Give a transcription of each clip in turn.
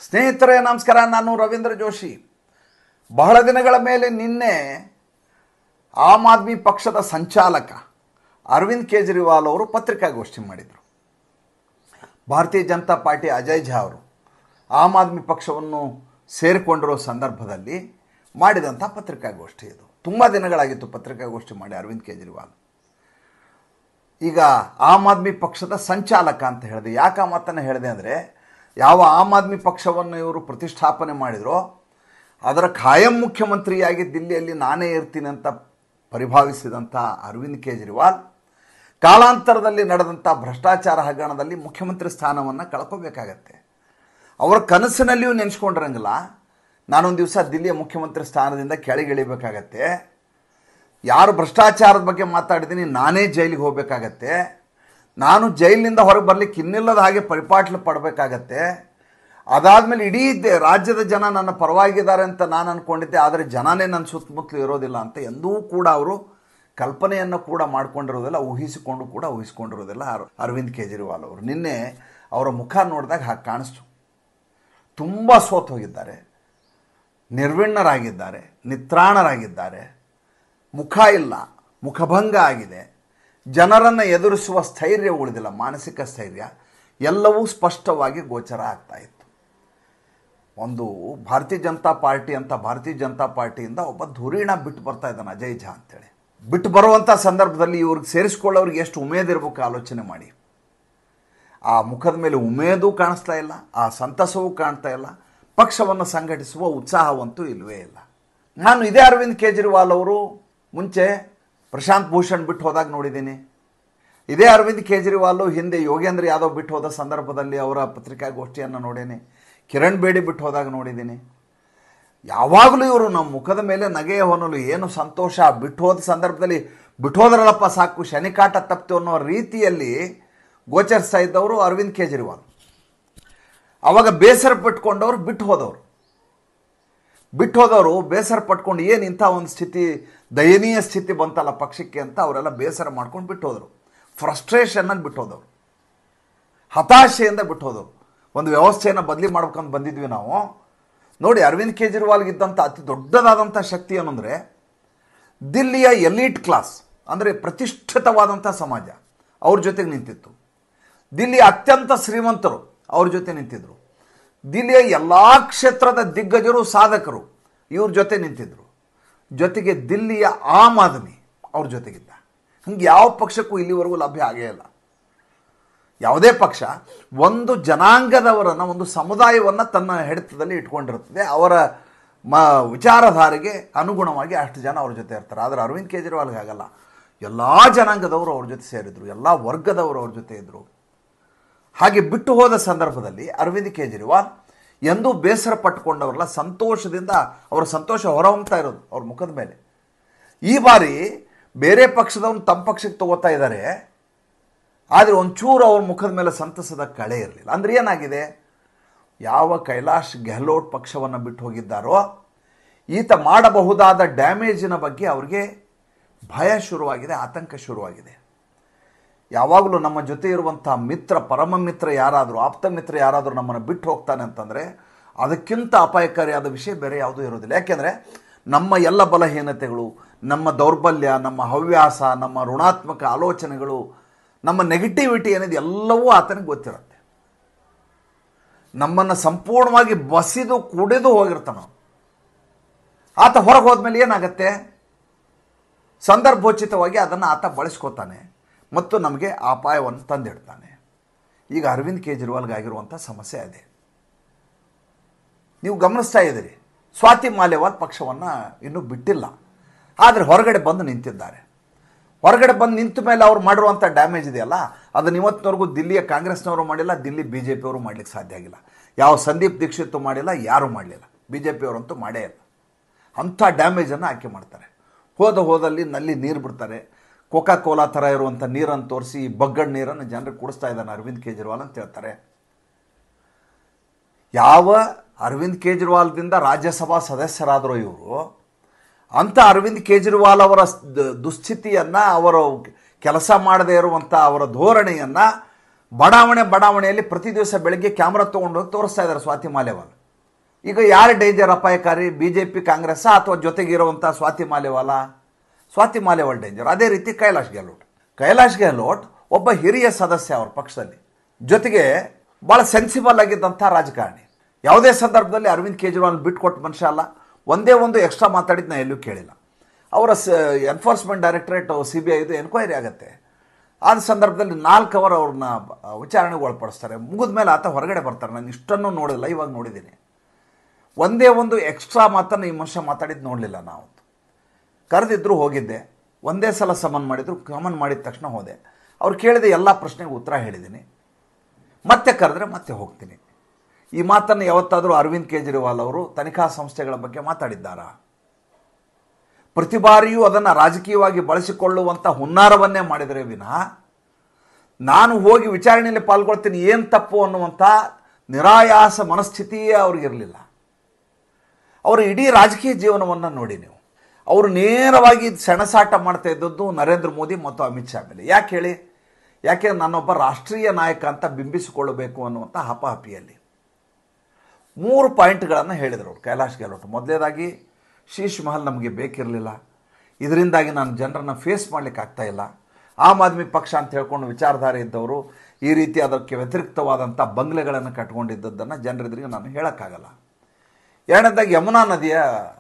ಸ್ನೇಹಿತರೇ ನಮಸ್ಕಾರ, ನಾನು ರವೀಂದ್ರ ಜೋಶಿ. ಬಹಳ ದಿನಗಳ ಮೇಲೆ ನಿನ್ನೆ ಆಮ್ ಆದ್ಮಿ ಪಕ್ಷದ ಸಂಚಾಲಕ ಅರವಿಂದ್ ಕೇಜ್ರಿವಾಲ್ ಅವರು ಪತ್ರಿಕಾಗೋಷ್ಠಿ ಮಾಡಿದರು. ಭಾರತೀಯ ಜನತಾ ಪಾರ್ಟಿ ಅಜಯ್ ಝಾ ಅವರು ಆಮ್ ಆದ್ಮಿ ಪಕ್ಷವನ್ನು ಸೇರಿಕೊಂಡಿರೋ ಸಂದರ್ಭದಲ್ಲಿ ಮಾಡಿದಂಥ ಪತ್ರಿಕಾಗೋಷ್ಠಿ ಇದು. ತುಂಬ ದಿನಗಳಾಗಿತ್ತು ಪತ್ರಿಕಾಗೋಷ್ಠಿ ಮಾಡಿ ಅರವಿಂದ್ ಕೇಜ್ರಿವಾಲ್. ಈಗ ಆಮ್ ಆದ್ಮಿ ಪಕ್ಷದ ಸಂಚಾಲಕ ಅಂತ ಹೇಳಿದೆ. ಯಾಕೆ ಆ ಮಾತನ್ನು ಹೇಳಿದೆ ಅಂದರೆ, ಯಾವ ಆಮ್ ಆದ್ಮಿ ಪಕ್ಷವನ್ನು ಇವರು ಪ್ರತಿಷ್ಠಾಪನೆ ಮಾಡಿದರೋ ಅದರ ಖಾಯಂ ಮುಖ್ಯಮಂತ್ರಿಯಾಗಿ ದಿಲ್ಲಿಯಲ್ಲಿ ನಾನೇ ಇರ್ತೀನಿ ಅಂತ ಪರಿಭಾವಿಸಿದಂಥ ಅರವಿಂದ್ ಕೇಜ್ರಿವಾಲ್ ಕಾಲಾಂತರದಲ್ಲಿ ನಡೆದಂಥ ಭ್ರಷ್ಟಾಚಾರ ಹಗರಣದಲ್ಲಿ ಮುಖ್ಯಮಂತ್ರಿ ಸ್ಥಾನವನ್ನು ಕಳ್ಕೋಬೇಕಾಗತ್ತೆ. ಅವರ ಕನಸಿನಲ್ಲಿಯೂ ನೆನೆಸ್ಕೊಂಡಿರಂಗಿಲ್ಲ, ನಾನೊಂದು ದಿವಸ ದಿಲ್ಲಿಯ ಮುಖ್ಯಮಂತ್ರಿ ಸ್ಥಾನದಿಂದ ಕೆಳಗಿಳಿಬೇಕಾಗತ್ತೆ, ಯಾರು ಭ್ರಷ್ಟಾಚಾರದ ಬಗ್ಗೆ ಮಾತಾಡಿದ್ದೀನಿ ನಾನೇ ಜೈಲಿಗೆ ಹೋಗಬೇಕಾಗತ್ತೆ, ನಾನು ಜೈಲಿನಿಂದ ಹೊರಗೆ ಬರಲಿಕ್ಕೆ ಇನ್ನಿಲ್ಲದ ಹಾಗೆ ಪರಿಪಾಟ್ಲು ಪಡಬೇಕಾಗತ್ತೆ, ಅದಾದಮೇಲೆ ಇಡೀ ರಾಜ್ಯದ ಜನ ನನ್ನ ಪರವಾಗಿದ್ದಾರೆ ಅಂತ ನಾನು ಅಂದ್ಕೊಂಡಿದ್ದೆ, ಆದರೆ ಜನನೇ ನನ್ನ ಸುತ್ತಮುತ್ತಲು ಇರೋದಿಲ್ಲ ಅಂತ ಎಂದೂ ಕೂಡ ಅವರು ಕಲ್ಪನೆಯನ್ನು ಕೂಡ ಮಾಡ್ಕೊಂಡಿರೋದಿಲ್ಲ, ಊಹಿಸಿಕೊಂಡಿರೋದಿಲ್ಲ ಅರವಿಂದ್ ಕೇಜ್ರಿವಾಲ್ ಅವರು. ನಿನ್ನೆ ಅವರ ಮುಖ ನೋಡಿದಾಗ ಹಾಗೆ ಕಾಣಿಸ್ತು. ತುಂಬ ಸೋತು ಹೋಗಿದ್ದಾರೆ, ನಿರ್ವಿಣ್ಣರಾಗಿದ್ದಾರೆ, ನಿತ್ರಾಣರಾಗಿದ್ದಾರೆ, ಮುಖ ಇಲ್ಲ, ಮುಖಭಂಗ ಆಗಿದೆ, ಜನರನ್ನು ಎದುರಿಸುವ ಸ್ಥೈರ್ಯ ಉಳಿದಿಲ್ಲ, ಮಾನಸಿಕ ಸ್ಥೈರ್ಯ ಎಲ್ಲವೂ ಸ್ಪಷ್ಟವಾಗಿ ಗೋಚರ ಆಗ್ತಾ ಇತ್ತು. ಒಂದು ಭಾರತೀಯ ಜನತಾ ಪಾರ್ಟಿಯಿಂದ ಒಬ್ಬ ಧುರೀಣ ಬಿಟ್ಟು ಬರ್ತಾ ಇದ್ದಾನೆ, ಅಜಯ್ ಝಾ ಅಂತೇಳಿ. ಬಿಟ್ಟು ಬರುವಂಥ ಸಂದರ್ಭದಲ್ಲಿ ಇವ್ರಿಗೆ ಸೇರಿಸ್ಕೊಳ್ಳೋರಿಗೆ ಎಷ್ಟು ಉಮೇದಿರ್ಬೇಕು ಆಲೋಚನೆ ಮಾಡಿ. ಆ ಮುಖದ ಮೇಲೆ ಉಮೇದೂ ಕಾಣಿಸ್ತಾ ಇಲ್ಲ, ಆ ಸಂತಸವೂ ಕಾಣ್ತಾ ಇಲ್ಲ, ಪಕ್ಷವನ್ನು ಸಂಘಟಿಸುವ ಉತ್ಸಾಹವಂತೂ ಇಲ್ಲವೇ ಇಲ್ಲ. ನಾನು ಇದೇ ಅರವಿಂದ್ ಕೇಜ್ರಿವಾಲ್ ಅವರು ಮುಂಚೆ ಪ್ರಶಾಂತ್ ಭೂಷಣ್ ಬಿಟ್ಟು ಹೋದಾಗ ನೋಡಿದ್ದೀನಿ. ಇದೇ ಅರವಿಂದ್ ಕೇಜ್ರಿವಾಲ್ ಹಿಂದೆ ಯೋಗೇಂದ್ರ ಯಾದವ್ ಬಿಟ್ಟು ಹೋದ ಸಂದರ್ಭದಲ್ಲಿ ಅವರ ಪತ್ರಿಕಾಗೋಷ್ಠಿಯನ್ನು ನೋಡೇನೆ. ಕಿರಣ್ ಬೇಡಿ ಬಿಟ್ಟು ಹೋದಾಗ ನೋಡಿದ್ದೀನಿ. ಯಾವಾಗಲೂ ಇವರು ನಮ್ಮ ಮುಖದ ಮೇಲೆ ನಗೆಯ ಹೊನಲು, ಏನು ಸಂತೋಷ, ಬಿಟ್ಟು ಹೋದ ಸಂದರ್ಭದಲ್ಲಿ ಬಿಟ್ಟು ಹೋದ್ರಲ್ಲಪ್ಪ ಸಾಕು, ಶನಿಕಾಟ ತಪ್ತು ಅನ್ನೋ ರೀತಿಯಲ್ಲಿ ಗೋಚರಿಸ್ತಾ ಇದ್ದವರು ಅರವಿಂದ್ ಕೇಜ್ರಿವಾಲ್. ಆವಾಗ ಬೇಸರ ಪಟ್ಕೊಂಡವರು ಬಿಟ್ಟು ಹೋದವರು ಬೇಸರ ಪಟ್ಕೊಂಡು ಏನು ಇಂಥ ಒಂದು ಸ್ಥಿತಿ, ದಯನೀಯ ಸ್ಥಿತಿ ಬಂತಲ್ಲ ಪಕ್ಷಕ್ಕೆ ಅಂತ ಅವರೆಲ್ಲ ಬೇಸರ ಮಾಡ್ಕೊಂಡು ಬಿಟ್ಟು ಹೋದರು. ಫ್ರಸ್ಟ್ರೇಷನ್ನಲ್ಲಿ ಬಿಟ್ಟು ಹೋದವರು, ಹತಾಶೆಯಿಂದ ಬಿಟ್ಟು ಹೋದವರು. ಒಂದು ವ್ಯವಸ್ಥೆಯನ್ನು ಬದಲಿ ಮಾಡ್ಬೇಕಂತ ಬಂದಿದ್ವಿ ನಾವು. ನೋಡಿ, ಅರವಿಂದ್ ಕೇಜ್ರಿವಾಲ್ಗಿದ್ದಂಥ ಅತಿ ದೊಡ್ಡದಾದಂಥ ಶಕ್ತಿ ಏನಂದರೆ, ದಿಲ್ಲಿಯ ಎಲೀಟ್ ಕ್ಲಾಸ್ ಅಂದರೆ ಪ್ರತಿಷ್ಠಿತವಾದಂಥ ಸಮಾಜ ಅವ್ರ ಜೊತೆಗೆ ನಿಂತಿತ್ತು. ದಿಲ್ಲಿಯ ಅತ್ಯಂತ ಶ್ರೀಮಂತರು ಅವ್ರ ಜೊತೆ ನಿಂತಿದ್ದರು. ದಿಲ್ಲಿಯ ಎಲ್ಲ ಕ್ಷೇತ್ರದ ದಿಗ್ಗಜರು, ಸಾಧಕರು ಇವ್ರ ಜೊತೆ ನಿಂತಿದ್ದರು. ಜೊತೆಗೆ ದಿಲ್ಲಿಯ ಆಮ್ ಆದ್ಮಿ ಅವ್ರ ಜೊತೆಗಿದ್ದ. ಹಂಗೆ ಯಾವ ಪಕ್ಷಕ್ಕೂ ಇಲ್ಲಿವರೆಗೂ ಲಭ್ಯ ಆಗೇ ಇಲ್ಲ. ಯಾವುದೇ ಪಕ್ಷ ಒಂದು ಜನಾಂಗದವರನ್ನು, ಒಂದು ಸಮುದಾಯವನ್ನು ತನ್ನ ಹಿಡಿತದಲ್ಲಿ ಇಟ್ಕೊಂಡಿರ್ತದೆ. ಅವರ ವಿಚಾರಧಾರೆಗೆ ಅನುಗುಣವಾಗಿ ಅಷ್ಟು ಜನ ಅವ್ರ ಜೊತೆ ಇರ್ತಾರೆ. ಆದರೆ ಅರವಿಂದ್ ಕೇಜ್ರಿವಾಲ್ಗೆ ಆಗಲ್ಲ. ಎಲ್ಲ ಜನಾಂಗದವರು ಅವ್ರ ಜೊತೆ ಸೇರಿದರು, ಎಲ್ಲ ವರ್ಗದವರು ಅವ್ರ ಜೊತೆ ಇದ್ದರು. ಹಾಗೆ ಬಿಟ್ಟು ಹೋದ ಸಂದರ್ಭದಲ್ಲಿ ಅರವಿಂದ್ ಕೇಜ್ರಿವಾಲ್ ಎಂದೂ ಬೇಸರ ಪಟ್ಟುಕೊಂಡವರಲ್ಲ, ಸಂತೋಷದಿಂದ ಅವರ ಸಂತೋಷ ಹೊರಹೊಮ್ತಾ ಇರೋದು ಅವ್ರ ಮುಖದ ಮೇಲೆ. ಈ ಬಾರಿ ಬೇರೆ ಪಕ್ಷದವ್ರು ತಮ್ಮ ಪಕ್ಷಕ್ಕೆ ತಗೋತಾ ಇದ್ದಾರೆ, ಆದರೆ ಒಂಚೂರು ಅವ್ರ ಮುಖದ ಮೇಲೆ ಸಂತಸದ ಕಳೆ ಇರಲಿಲ್ಲ. ಅಂದರೆ ಏನಾಗಿದೆ, ಯಾವ ಕೈಲಾಶ್ ಗೆಹ್ಲೋಟ್ ಪಕ್ಷವನ್ನು ಬಿಟ್ಟು ಹೋಗಿದ್ದಾರೋ ಈತ ಮಾಡಬಹುದಾದ ಡ್ಯಾಮೇಜಿನ ಬಗ್ಗೆ ಅವ್ರಿಗೆ ಭಯ ಶುರುವಾಗಿದೆ, ಆತಂಕ ಶುರುವಾಗಿದೆ. ಯಾವಾಗಲೂ ನಮ್ಮ ಜೊತೆ ಇರುವಂಥ ಮಿತ್ರ, ಪರಮ ಮಿತ್ರ ಯಾರಾದರೂ, ಆಪ್ತ ಮಿತ್ರ ಯಾರಾದರೂ ನಮ್ಮನ್ನು ಬಿಟ್ಟು ಹೋಗ್ತಾನೆ ಅಂತಂದರೆ ಅದಕ್ಕಿಂತ ಅಪಾಯಕಾರಿಯಾದ ವಿಷಯ ಬೇರೆ ಯಾವುದೂ ಇರೋದಿಲ್ಲ. ಯಾಕೆಂದರೆ ನಮ್ಮ ಎಲ್ಲ ಬಲಹೀನತೆಗಳು, ನಮ್ಮ ದೌರ್ಬಲ್ಯ, ನಮ್ಮ ಹವ್ಯಾಸ, ನಮ್ಮ ಋಣಾತ್ಮಕ ಆಲೋಚನೆಗಳು, ನಮ್ಮ ನೆಗೆಟಿವಿಟಿ ಏನಿದೆ ಎಲ್ಲವೂ ಆತನಿಗೆ ಗೊತ್ತಿರುತ್ತೆ. ನಮ್ಮನ್ನು ಸಂಪೂರ್ಣವಾಗಿ ಬಸಿದು ಕುಡಿದು ಹೋಗಿರ್ತಾನೆ. ಆತ ಹೊರಗೆ ಹೋದ್ಮೇಲೆ ಏನಾಗತ್ತೆ, ಸಂದರ್ಭೋಚಿತವಾಗಿ ಅದನ್ನು ಆತ ಬಳಸ್ಕೋತಾನೆ ಮತ್ತು ನಮಗೆ ಅಪಾಯವನ್ನು ತಂದಿಡ್ತಾನೆ. ಈಗ ಅರವಿಂದ್ ಕೇಜ್ರಿವಾಲ್ಗಾಗಿರುವಂಥ ಸಮಸ್ಯೆ ಇದೆ. ನೀವು ಗಮನಿಸ್ತಾ ಇದ್ದೀರಿ, ಸ್ವಾತಿ ಮಾಲಿವಾಲ್ ಪಕ್ಷವನ್ನು ಇನ್ನೂ ಬಿಟ್ಟಿಲ್ಲ, ಆದರೆ ಹೊರಗಡೆ ಬಂದು ನಿಂತಿದ್ದಾರೆ. ಹೊರಗಡೆ ಬಂದು ನಿಂತ ಮೇಲೆ ಅವ್ರು ಮಾಡಿರುವಂಥ ಡ್ಯಾಮೇಜ್ ಇದೆಯಲ್ಲ, ಅದನ್ನು ಇವತ್ತಿನವರೆಗೂ ದಿಲ್ಲಿಯ ಕಾಂಗ್ರೆಸ್ನವರು ಮಾಡಿಲ್ಲ, ದಿಲ್ಲಿ ಬಿ ಜೆ ಪಿಯವರು ಮಾಡಲಿಕ್ಕೆ ಸಾಧ್ಯ ಆಗಿಲ್ಲ. ಯಾವ ಸಂದೀಪ್ ದೀಕ್ಷಿತ್ ಮಾಡಿಲ್ಲ, ಯಾರೂ ಮಾಡಲಿಲ್ಲ, ಬಿ ಜೆ ಪಿಯವರಂತೂ ಮಾಡೇ ಇಲ್ಲ. ಅಂಥ ಡ್ಯಾಮೇಜನ್ನು ಆಯ್ಕೆ ಮಾಡ್ತಾರೆ. ಹೋದಲ್ಲಿ ನಲ್ಲಿ ನೀರು ಬಿಡ್ತಾರೆ, ಕೋಕಾ ಕೋಲಾ ಥರ ಇರುವಂಥ ನೀರನ್ನು ತೋರಿಸಿ ಬಗ್ಗಡ್ ನೀರನ್ನು ಜನರಿಗೆ ಕುಡಿಸ್ತಾ ಇದ್ದಾನೆ ಅರವಿಂದ್ ಕೇಜ್ರಿವಾಲ್ ಅಂತ ಹೇಳ್ತಾರೆ. ಯಾವ ಅರವಿಂದ್ ಕೇಜ್ರಿವಾಲ್ದಿಂದ ರಾಜ್ಯಸಭಾ ಸದಸ್ಯರಾದರೂ ಇವರು, ಅಂಥ ಅರವಿಂದ್ ಕೇಜ್ರಿವಾಲ್ ಅವರ ದುಸ್ಥಿತಿಯನ್ನು, ಅವರು ಕೆಲಸ ಮಾಡದೇ ಇರುವಂಥ ಅವರ ಧೋರಣೆಯನ್ನು ಬಡಾವಣೆಯಲ್ಲಿ ಪ್ರತಿ ದಿವಸ ಬೆಳಗ್ಗೆ ಕ್ಯಾಮ್ರಾ ತೊಗೊಂಡು ಹೋಗಿ ತೋರಿಸ್ತಾ ಇದ್ದಾರೆ ಸ್ವಾತಿ ಮಾಲಿವಾಲ್. ಈಗ ಯಾರು ಡೇಂಜರ್ ಅಪಾಯಕಾರಿ, ಬಿ ಜೆ ಪಿ ಕಾಂಗ್ರೆಸ್ ಅಥವಾ ಜೊತೆಗಿರುವಂಥ ಸ್ವಾತಿ ಮಾಲಿವಾಲ್ ಡೇಂಜರ್. ಅದೇ ರೀತಿ ಕೈಲಾಶ್ ಗೆಹ್ಲೋಟ್ ಒಬ್ಬ ಹಿರಿಯ ಸದಸ್ಯ ಅವ್ರ ಪಕ್ಷದಲ್ಲಿ, ಜೊತೆಗೆ ಭಾಳ ಸೆನ್ಸಿಬಲ್ ಆಗಿದ್ದಂಥ ರಾಜಕಾರಣಿ. ಯಾವುದೇ ಸಂದರ್ಭದಲ್ಲಿ ಅರವಿಂದ್ ಕೇಜ್ರಿವಾಲ್ ಬಿಟ್ಕೊಟ್ಟು ಮನುಷ್ಯ ಅಲ್ಲ. ಒಂದೇ ಒಂದು ಎಕ್ಸ್ಟ್ರಾ ಮಾತಾಡಿದ್ದು ನಾನು ಎಲ್ಲೂ ಕೇಳಿಲ್ಲ. ಅವರ ಎನ್ಫೋರ್ಸ್ಮೆಂಟ್ ಡೈರೆಕ್ಟರೇಟ್ CBI ಎನ್ಕ್ವೈರಿ ಆಗುತ್ತೆ. ಆದ ಸಂದರ್ಭದಲ್ಲಿ 4 ಅವರ್ ಅವ್ರನ್ನ ವಿಚಾರಣೆಗೆ ಒಳಪಡಿಸ್ತಾರೆ. ಮುಗಿದ ಮೇಲೆ ಆತ ಹೊರಗಡೆ ಬರ್ತಾರೆ. ನಾನು ಇಷ್ಟನ್ನು ನೋಡಿಲ್ಲ, ಇವಾಗ ನೋಡಿದ್ದೀನಿ. ಒಂದೇ ಒಂದು ಎಕ್ಸ್ಟ್ರಾ ಮಾತನ್ನು ಈ ಮನುಷ್ಯ ಮಾತಾಡಿದ್ದು ನೋಡಲಿಲ್ಲ. ನಾವು ಕರೆದಿದ್ರು, ಹೋಗಿದ್ದೆ. ಒಂದೇ ಸಲ ಸಮನ್ ಮಾಡಿದ್ರು, ಮಾಡಿದ ತಕ್ಷಣ ಹೋದೆ. ಅವ್ರು ಕೇಳಿದ ಎಲ್ಲ ಪ್ರಶ್ನೆಗೆ ಉತ್ತರ ಹೇಳಿದ್ದೀನಿ. ಮತ್ತೆ ಕರೆದ್ರೆ ಮತ್ತೆ ಹೋಗ್ತೀನಿ. ಈ ಮಾತನ್ನು ಯಾವತ್ತಾದರೂ ಅರವಿಂದ್ ಕೇಜ್ರಿವಾಲ್ ಅವರು ತನಿಖಾ ಸಂಸ್ಥೆಗಳ ಬಗ್ಗೆ ಮಾತಾಡಿದ್ದಾರಾ? ಪ್ರತಿ ಬಾರಿಯೂ ಅದನ್ನು ರಾಜಕೀಯವಾಗಿ ಬಳಸಿಕೊಳ್ಳುವಂಥ ಹುನ್ನಾರವನ್ನೇ ಮಾಡಿದರೆ ವಿನಃ ನಾನು ಹೋಗಿ ವಿಚಾರಣೆಯಲ್ಲಿ ಪಾಲ್ಗೊಳ್ತೀನಿ ಏನು ತಪ್ಪು ಅನ್ನುವಂಥ ನಿರಾಯಾಸ ಮನಸ್ಥಿತಿಯೇ ಅವ್ರಿಗಿರಲಿಲ್ಲ. ಅವರ ಇಡೀ ರಾಜಕೀಯ ಜೀವನವನ್ನು ನೋಡಿ ನೀವು. ಅವರು ನೇರವಾಗಿ ಸೆಣಸಾಟ ಮಾಡ್ತಾ ಇದ್ದದ್ದು ನರೇಂದ್ರ ಮೋದಿ ಮತ್ತು ಅಮಿತ್ ಶಾ ಮೇಲೆ. ಯಾಕೆ ಹೇಳಿ? ಯಾಕೆ ನಾನೊಬ್ಬ ರಾಷ್ಟ್ರೀಯ ನಾಯಕ ಅಂತ ಬಿಂಬಿಸಿಕೊಳ್ಳಬೇಕು ಅನ್ನುವಂಥ ಹಪಾಹಪಿಯಲ್ಲಿ 3 ಪಾಯಿಂಟ್ಗಳನ್ನು ಹೇಳಿದರು ಅವರು, ಕೈಲಾಶ್ ಗೆಹ್ಲೋಟ್. ಮೊದಲನೇದಾಗಿ, ಶೀಶ್ ಮಹಲ್ ನಮಗೆ ಬೇಕಿರಲಿಲ್ಲ, ಇದರಿಂದಾಗಿ ನಾನು ಜನರನ್ನು ಫೇಸ್ ಮಾಡಲಿಕ್ಕೆ ಆಗ್ತಾಯಿಲ್ಲ. ಆಮ್ ಆದ್ಮಿ ಪಕ್ಷ ಅಂತ ಹೇಳ್ಕೊಂಡು ವಿಚಾರಧಾರೆ ಇದ್ದವರು ಈ ರೀತಿ ಅದಕ್ಕೆ ವ್ಯತಿರಿಕ್ತವಾದಂಥ ಬಂಗ್ಲೆಗಳನ್ನು ಕಟ್ಕೊಂಡಿದ್ದದ್ದನ್ನು ಜನರೆದುರಿಗೆ ನಾನು ಹೇಳೋಕ್ಕಾಗಲ್ಲ. ಎರಡನೇದಾಗಿ, ಯಮುನಾ ನದಿಯ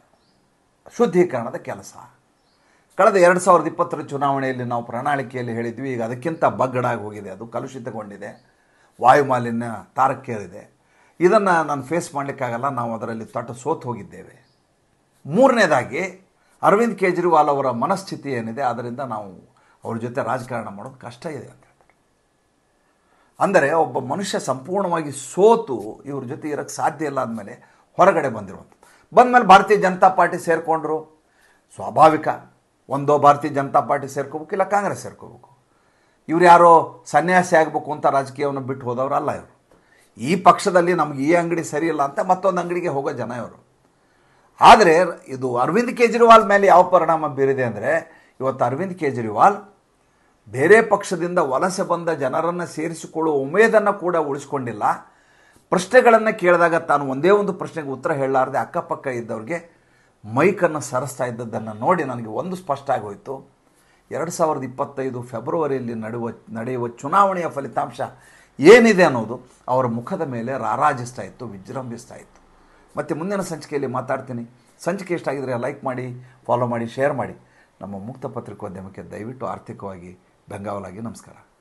ಶುದ್ಧೀಕರಣದ ಕೆಲಸ ಕಳೆದ 2020 ಚುನಾವಣೆಯಲ್ಲಿ ನಾವು ಪ್ರಣಾಳಿಕೆಯಲ್ಲಿ ಹೇಳಿದ್ವಿ. ಈಗ ಅದಕ್ಕಿಂತ ಬಗ್ಗಡಾಗಿ ಹೋಗಿದೆ, ಅದು ಕಲುಷಿತಗೊಂಡಿದೆ, ವಾಯುಮಾಲಿನ್ಯ ತಾರಕ್ಕೇರಿದೆ. ಇದನ್ನು ನಾನು ಫೇಸ್ ಮಾಡಲಿಕ್ಕಾಗಲ್ಲ, ನಾವು ಅದರಲ್ಲಿ ಸೋತು ಹೋಗಿದ್ದೇವೆ. ಮೂರನೇದಾಗಿ, ಅರವಿಂದ್ ಕೇಜ್ರಿವಾಲ್ ಅವರ ಮನಸ್ಥಿತಿ ಏನಿದೆ, ಅದರಿಂದ ನಾವು ಅವ್ರ ಜೊತೆ ರಾಜಕಾರಣ ಮಾಡೋದು ಕಷ್ಟ ಇದೆ ಅಂತ ಹೇಳ್ತಾರೆ. ಅಂದರೆ ಒಬ್ಬ ಮನುಷ್ಯ ಸಂಪೂರ್ಣವಾಗಿ ಸೋತು ಇವ್ರ ಜೊತೆ ಇರೋಕ್ಕೆ ಸಾಧ್ಯ ಇಲ್ಲ ಅಂದಮೇಲೆ ಹೊರಗಡೆ ಬಂದಮೇಲೆ ಭಾರತೀಯ ಜನತಾ ಪಾರ್ಟಿ ಸೇರಿಕೊಂಡ್ರು. ಸ್ವಾಭಾವಿಕ, ಒಂದೋ ಭಾರತೀಯ ಜನತಾ ಪಾರ್ಟಿ ಸೇರ್ಕೋಬೇಕು, ಇಲ್ಲ ಕಾಂಗ್ರೆಸ್ ಸೇರ್ಕೋಬೇಕು. ಇವ್ರು ಯಾರೋ ಸನ್ಯಾಸಿ ಆಗಬೇಕು ಅಂತ ರಾಜಕೀಯವನ್ನು ಬಿಟ್ಟು ಹೋದವರಲ್ಲ ಇವರು. ಈ ಪಕ್ಷದಲ್ಲಿ ನಮಗೆ ಈ ಅಂಗಡಿ ಸರಿಯಿಲ್ಲ ಅಂತ ಮತ್ತೊಂದು ಅಂಗಡಿಗೆ ಹೋಗೋ ಜನ ಇವರು. ಆದರೆ ಇದು ಅರವಿಂದ್ ಕೇಜ್ರಿವಾಲ್ ಮೇಲೆ ಯಾವ ಪರಿಣಾಮ ಬೀರಿದೆ ಅಂದರೆ, ಇವತ್ತು ಅರವಿಂದ್ ಕೇಜ್ರಿವಾಲ್ ಬೇರೆ ಪಕ್ಷದಿಂದ ವಲಸೆ ಬಂದ ಜನರನ್ನು ಸೇರಿಸಿಕೊಳ್ಳುವ ಉಮೇದನ್ನು ಕೂಡ ಉಳಿಸ್ಕೊಂಡಿಲ್ಲ. ಪ್ರಶ್ನೆಗಳನ್ನು ಕೇಳಿದಾಗ ತಾನು ಒಂದೇ ಒಂದು ಪ್ರಶ್ನೆಗೆ ಉತ್ತರ ಹೇಳಲಾರದೆ ಅಕ್ಕಪಕ್ಕ ಇದ್ದವ್ರಿಗೆ ಮೈಕನ್ನು ಸರಿಸ್ತಾ ಇದ್ದದ್ದನ್ನು ನೋಡಿ ನನಗೆ ಒಂದು ಸ್ಪಷ್ಟ ಆಗೋಯಿತು. 2025 ಫೆಬ್ರವರಿಯಲ್ಲಿ ನಡೆಯುವ ಚುನಾವಣೆಯ ಫಲಿತಾಂಶ ಏನಿದೆ ಅನ್ನೋದು ಅವರ ಮುಖದ ಮೇಲೆ ರಾರಾಜಿಸ್ತಾ ಇತ್ತು, ವಿಜೃಂಭಿಸ್ತಾ ಇತ್ತು. ಮತ್ತು ಮುಂದಿನ ಸಂಚಿಕೆಯಲ್ಲಿ ಮಾತಾಡ್ತೀನಿ. ಸಂಚಿಕೆ ಇಷ್ಟ ಆಗಿದರೆ ಲೈಕ್ ಮಾಡಿ, ಫಾಲೋ ಮಾಡಿ, ಶೇರ್ ಮಾಡಿ. ನಮ್ಮ ಮುಕ್ತ ಪತ್ರಿಕೋದ್ಯಮಕ್ಕೆ ದಯವಿಟ್ಟು ಆರ್ಥಿಕವಾಗಿ ಬೆಂಗಾವಲಾಗಿ. ನಮಸ್ಕಾರ.